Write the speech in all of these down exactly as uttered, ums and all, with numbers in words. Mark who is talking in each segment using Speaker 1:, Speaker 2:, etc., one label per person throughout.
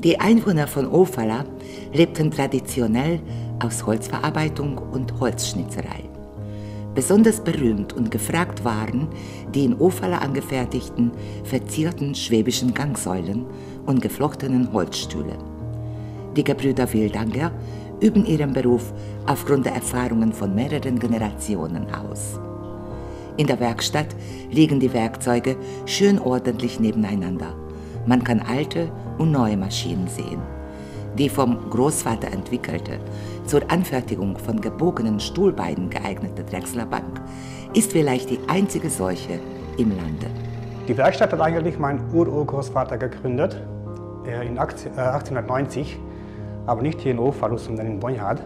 Speaker 1: Die Einwohner von Ofala lebten traditionell aus Holzverarbeitung und Holzschnitzerei. Besonders berühmt und gefragt waren die in Ofala angefertigten, verzierten schwäbischen Gangsäulen und geflochtenen Holzstühle. Die Gebrüder Wildanger üben ihren Beruf aufgrund der Erfahrungen von mehreren Generationen aus. In der Werkstatt liegen die Werkzeuge schön ordentlich nebeneinander. Man kann alte und neue Maschinen sehen. Die vom Großvater entwickelte, zur Anfertigung von gebogenen Stuhlbeinen geeignete Drechslerbank ist vielleicht die einzige solche im Lande.
Speaker 2: Die Werkstatt hat eigentlich mein Ur-Urgroßvater gegründet, in achtzehnhundertneunzig, aber nicht hier in Ofala, sondern in Bonjad.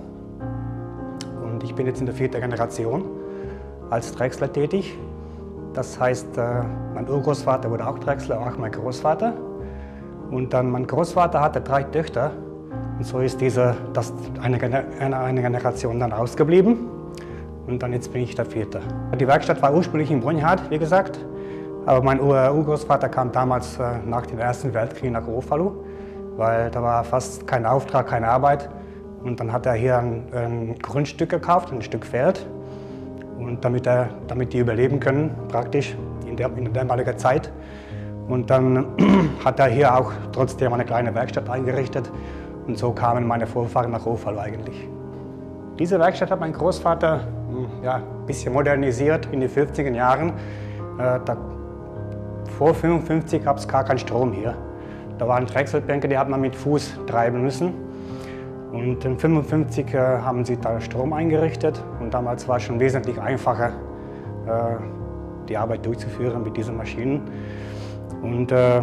Speaker 2: Und ich bin jetzt in der vierten Generation als Drechsler tätig. Das heißt, mein Urgroßvater wurde auch Drechsler, auch mein Großvater. Und dann mein Großvater hatte drei Töchter. Und so ist diese, das eine, eine, eine Generation dann ausgeblieben. Und dann jetzt bin ich der Vierte. Die Werkstatt war ursprünglich in Bonjad, wie gesagt. Aber mein Ur Urgroßvater kam damals äh, nach dem Ersten Weltkrieg nach Ofala, weil da war fast kein Auftrag, keine Arbeit. Und dann hat er hier ein, ein Grundstück gekauft, ein Stück Feld. Und damit, er, damit die überleben können, praktisch in der, in der damaligen Zeit. Und dann hat er hier auch trotzdem eine kleine Werkstatt eingerichtet. Und so kamen meine Vorfahren nach Ofala eigentlich. Diese Werkstatt hat mein Großvater ja, ein bisschen modernisiert in den fünfziger Jahren. Äh, da, vor fünfundfünfzig gab es gar keinen Strom hier. Da waren Drechselbänke, die hat man mit Fuß treiben müssen. Und in fünfundfünfzig äh, haben sie da Strom eingerichtet. Und damals war es schon wesentlich einfacher, äh, die Arbeit durchzuführen mit diesen Maschinen. Und, äh,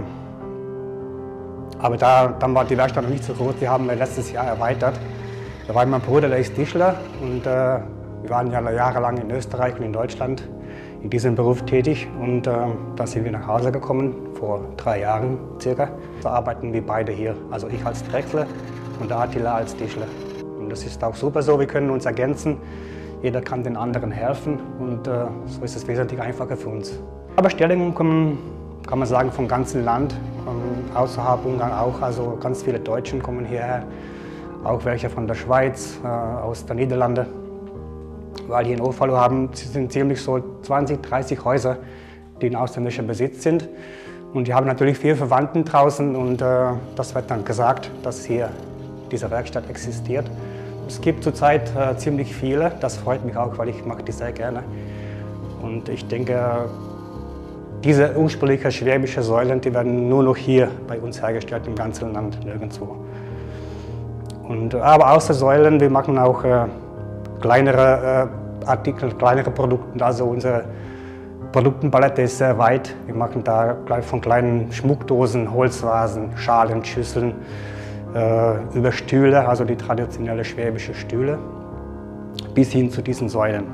Speaker 2: aber da, dann war die Werkstatt noch nicht so groß, die haben wir letztes Jahr erweitert. Da war mein Bruder, der ist Tischler, und äh, wir waren ja jahrelang in Österreich und in Deutschland in diesem Beruf tätig. Und äh, da sind wir nach Hause gekommen, vor drei Jahren circa. So arbeiten wir beide hier, also ich als Drechsler und der Attila als Tischler. Und das ist auch super so, wir können uns ergänzen, jeder kann den anderen helfen, und äh, so ist es wesentlich einfacher für uns. Aber Bestellungen kommen, kann man sagen, vom ganzen Land, ähm, außerhalb Ungarn auch, also ganz viele Deutschen kommen hierher, auch welche von der Schweiz, äh, aus den Niederlanden. Weil hier in Ofala haben, sind ziemlich so zwanzig, dreißig Häuser, die in ausländischer Besitz sind. Und die haben natürlich viele Verwandten draußen, und äh, das wird dann gesagt, dass hier diese Werkstatt existiert. Es gibt zurzeit äh, ziemlich viele, das freut mich auch, weil ich mag die sehr gerne. Und ich denke, diese ursprünglichen schwäbischen Säulen, die werden nur noch hier bei uns hergestellt, im ganzen Land, nirgendwo. Und, aber außer Säulen, wir machen auch äh, kleinere äh, Artikel, kleinere Produkte. Also unsere Produktenpalette ist sehr weit. Wir machen da von kleinen Schmuckdosen, Holzvasen, Schalen, Schüsseln, äh, über Stühle, also die traditionelle schwäbische Stühle, bis hin zu diesen Säulen.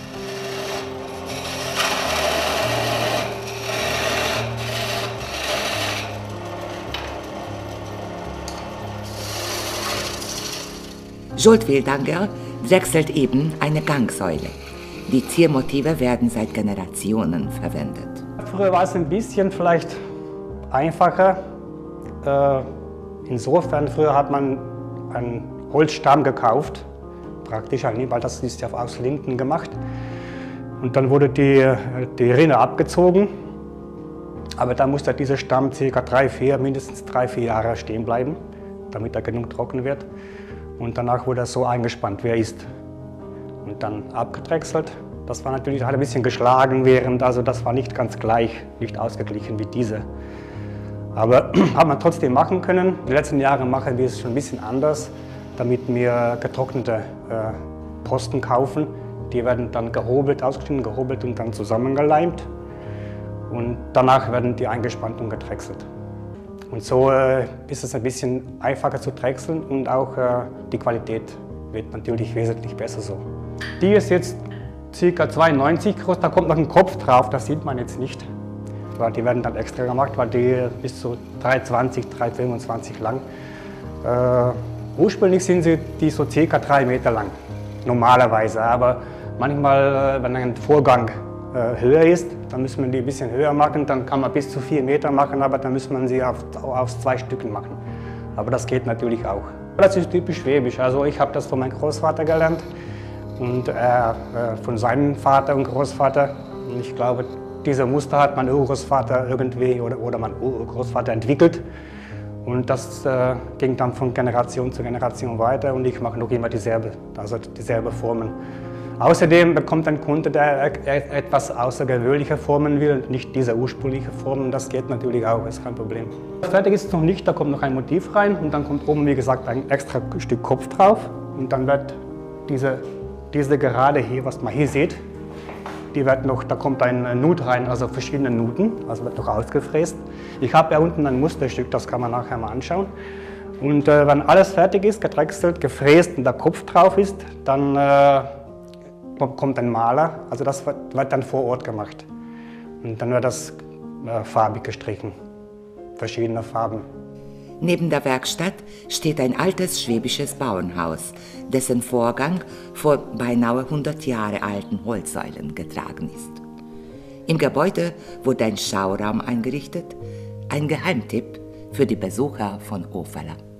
Speaker 1: Zsolt Wildanger drechselt eben eine Gangsäule. Die Ziermotive werden seit Generationen verwendet.
Speaker 2: Früher war es ein bisschen vielleicht einfacher. Äh, insofern, früher hat man einen Holzstamm gekauft, praktisch, weil das ist ja aus Linden gemacht. Und dann wurde die, die Rinne abgezogen. Aber da musste dieser Stamm ca. drei, vier, mindestens drei, vier Jahre stehen bleiben, damit er genug trocken wird. Und danach wurde er so eingespannt, wie er ist. Und dann abgedrechselt. Das war natürlich, hat ein bisschen geschlagen während, also das war nicht ganz gleich, nicht ausgeglichen wie diese. Aber hat man trotzdem machen können. Die letzten Jahre machen wir es schon ein bisschen anders, damit wir getrocknete äh, Posten kaufen. Die werden dann gehobelt, ausgeschnitten, gehobelt und dann zusammengeleimt. Und danach werden die eingespannt und gedrechselt. Und so äh, ist es ein bisschen einfacher zu drechseln, und auch äh, die Qualität wird natürlich wesentlich besser so. Die ist jetzt ca. zweiundneunzig groß, da kommt noch ein Kopf drauf, das sieht man jetzt nicht. Weil die werden dann extra gemacht, weil die bis zu drei zwanzig, drei fünfundzwanzig lang. Äh, ursprünglich sind sie die so ca. drei Meter lang, normalerweise. Aber manchmal, äh, wenn ein Vorgang äh, höher ist, dann müssen wir die ein bisschen höher machen, dann kann man bis zu vier Meter machen, aber dann muss man sie auf, auf zwei Stücken machen. aber das geht natürlich auch. Das ist typisch schwäbisch, also ich habe das von meinem Großvater gelernt und er äh, von seinem Vater und Großvater. Und ich glaube, diese Muster hat mein Urgroßvater irgendwie oder, oder mein Urgroßvater entwickelt. Und das äh, ging dann von Generation zu Generation weiter und ich mache noch immer dieselbe, also dieselbe Formen. Außerdem bekommt ein Kunde, der etwas außergewöhnliche Formen will, nicht diese ursprüngliche Formen, das geht natürlich auch, ist kein Problem. Fertig ist es noch nicht, da kommt noch ein Motiv rein und dann kommt oben, wie gesagt, ein extra Stück Kopf drauf und dann wird diese, diese Gerade hier, was man hier sieht, die wird noch, da kommt ein Nut rein, also verschiedene Nuten, also wird noch ausgefräst. Ich habe ja unten ein Musterstück, das kann man nachher mal anschauen. Und äh, wenn alles fertig ist, gedrechselt, gefräst und der Kopf drauf ist, dann äh, kommt ein Maler, also das wird, wird dann vor Ort gemacht. Und dann wird das äh, farbig gestrichen, verschiedene Farben.
Speaker 1: Neben der Werkstatt steht ein altes schwäbisches Bauernhaus, dessen Vorgang vor beinahe hundert Jahre alten Holzsäulen getragen ist. Im Gebäude wurde ein Schauraum eingerichtet, ein Geheimtipp für die Besucher von Ofala.